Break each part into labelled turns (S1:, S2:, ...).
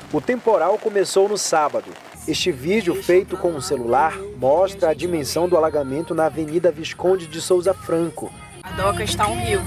S1: O temporal começou no sábado. Este vídeo, feito com um celular, mostra a dimensão do alagamento na Avenida Visconde de Souza Franco.
S2: A doca está um rio.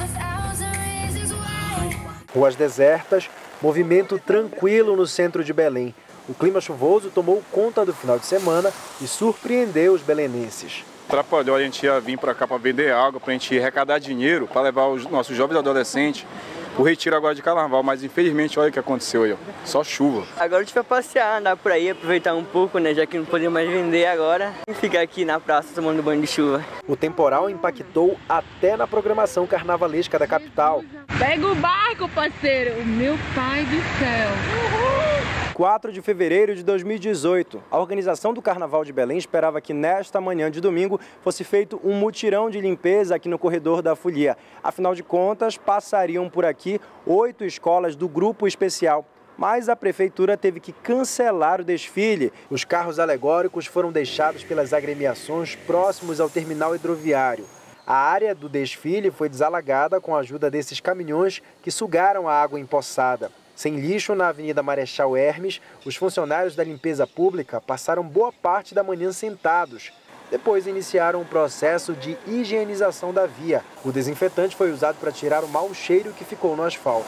S1: Ruas desertas, movimento tranquilo no centro de Belém. O clima chuvoso tomou conta do final de semana e surpreendeu os belenenses.
S3: Atrapalhou, a gente ia vir para cá para vender água, para a gente arrecadar dinheiro, para levar os nossos jovens adolescentes o retiro agora de carnaval, mas infelizmente olha o que aconteceu aí, ó. Só chuva.
S4: Agora a gente vai passear, andar por aí, aproveitar um pouco, né, já que não podemos mais vender agora, e ficar aqui na praça tomando banho de chuva.
S1: O temporal impactou até na programação carnavalesca da capital.
S5: Pega o barco, parceiro! Meu pai do céu!
S1: 4 de fevereiro de 2018, a organização do Carnaval de Belém esperava que nesta manhã de domingo fosse feito um mutirão de limpeza aqui no corredor da Folia. Afinal de contas, passariam por aqui 8 escolas do grupo especial. Mas a prefeitura teve que cancelar o desfile. Os carros alegóricos foram deixados pelas agremiações próximos ao terminal hidroviário. A área do desfile foi desalagada com a ajuda desses caminhões que sugaram a água empoçada. Sem lixo na Avenida Marechal Hermes, os funcionários da limpeza pública passaram boa parte da manhã sentados. Depois iniciaram um processo de higienização da via. O desinfetante foi usado para tirar o mau cheiro que ficou no asfalto.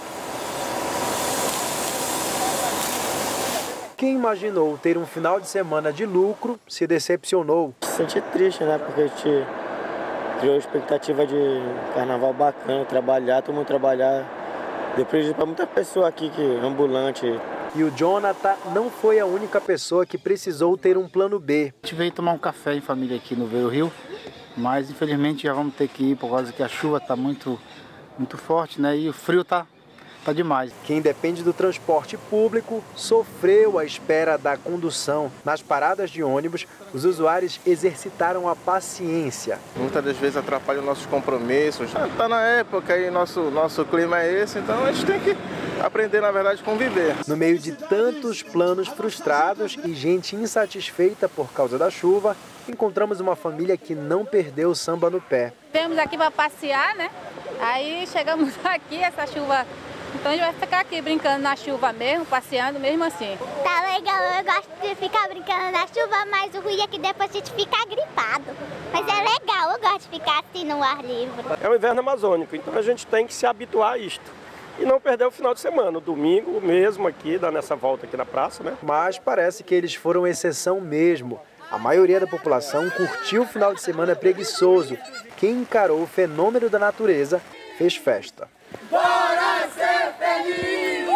S1: Quem imaginou ter um final de semana de lucro se decepcionou.
S4: Se senti triste, né? Porque a gente criou expectativa de carnaval bacana, trabalhar, todo mundo trabalhar. Deu prejuízo para muita pessoa aqui, que ambulante.
S1: E o Jonathan não foi a única pessoa que precisou ter um plano B.
S6: A gente veio tomar um café em família aqui no Vero Rio, mas infelizmente já vamos ter que ir por causa que a chuva está muito forte, né? E o frio tá demais.
S1: Quem depende do transporte público sofreu a espera da condução. Nas paradas de ônibus, os usuários exercitaram a paciência.
S7: Muitas das vezes atrapalha os nossos compromissos. Está na época e nosso clima é esse, então a gente tem que aprender, na verdade, a conviver.
S1: No meio de tantos planos frustrados e gente insatisfeita por causa da chuva, encontramos uma família que não perdeu o samba no pé.
S5: Viemos aqui para passear, né? Aí chegamos aqui, essa chuva... Então a gente vai ficar aqui brincando na chuva mesmo, passeando mesmo assim.
S8: Tá legal, eu gosto de ficar brincando na chuva, mas o ruim é que depois a gente fica gripado. Mas é legal, eu gosto de ficar assim no ar livre.
S9: É o inverno amazônico, então a gente tem que se habituar a isto. E não perder o final de semana, o domingo mesmo aqui, dar nessa volta aqui na praça, né?
S1: Mas parece que eles foram exceção mesmo. A maioria da população curtiu o final de semana preguiçoso. Quem encarou o fenômeno da natureza fez festa.
S10: Bora ser feliz!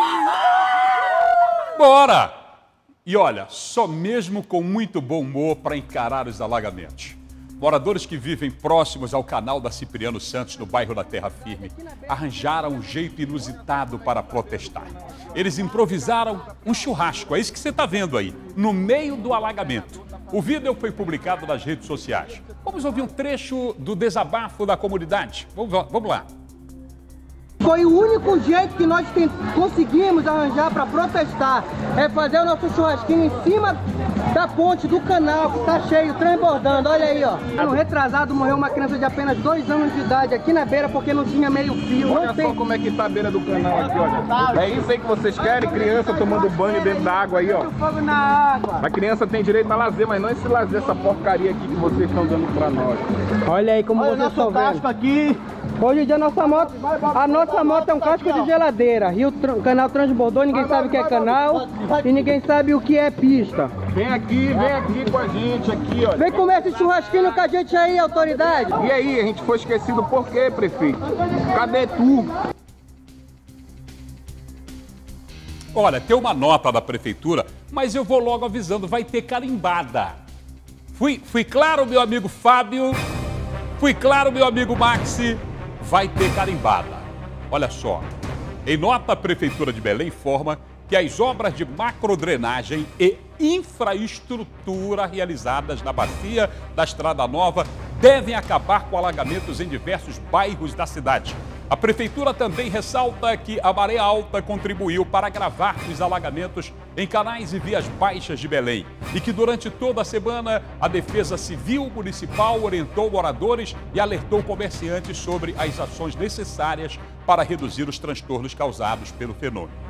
S11: Bora! E olha, só mesmo com muito bom humor para encarar os alagamentos. Moradores que vivem próximos ao canal da Cipriano Santos, no bairro da Terra Firme, arranjaram um jeito inusitado para protestar. Eles improvisaram um churrasco, é isso que você está vendo aí, no meio do alagamento. O vídeo foi publicado nas redes sociais. Vamos ouvir um trecho do desabafo da comunidade. Vamos lá.
S12: Foi o único jeito que nós conseguimos arranjar para protestar, é fazer o nosso churrasquinho em cima da ponte do canal, que está cheio, transbordando. Olha aí, ó. No retrasado morreu uma criança de apenas 2 anos de idade aqui na beira porque não tinha meio fio.
S7: Olha só como é que tá a beira do canal aqui, olha. É isso aí que vocês querem? Criança tomando banho dentro da água aí, ó.
S12: Fogo na água.
S7: A criança tem direito a lazer, mas não esse lazer, essa porcaria aqui que vocês estão dando para nós.
S12: Olha aí como vocês estão vendo. Aqui. Hoje em dia a nossa moto é um casco de geladeira. Canal transbordou, ninguém sabe o que é canal e ninguém sabe o que é pista.
S7: Vem aqui com a gente, aqui, olha.
S12: Vem comer esse churrasquinho com a gente aí, autoridade.
S7: E aí, a gente foi esquecido por quê, prefeito? Cadê tu?
S11: Olha, tem uma nota da prefeitura, mas eu vou logo avisando, vai ter carimbada. Fui claro, meu amigo Fábio? Fui claro, meu amigo Maxi? Vai ter carimbada. Olha só, em nota, a Prefeitura de Belém informa que as obras de macrodrenagem e infraestrutura realizadas na bacia da Estrada Nova devem acabar com alagamentos em diversos bairros da cidade. A Prefeitura também ressalta que a maré alta contribuiu para agravar os alagamentos em canais e vias baixas de Belém e que durante toda a semana a Defesa Civil Municipal orientou moradores e alertou comerciantes sobre as ações necessárias para reduzir os transtornos causados pelo fenômeno.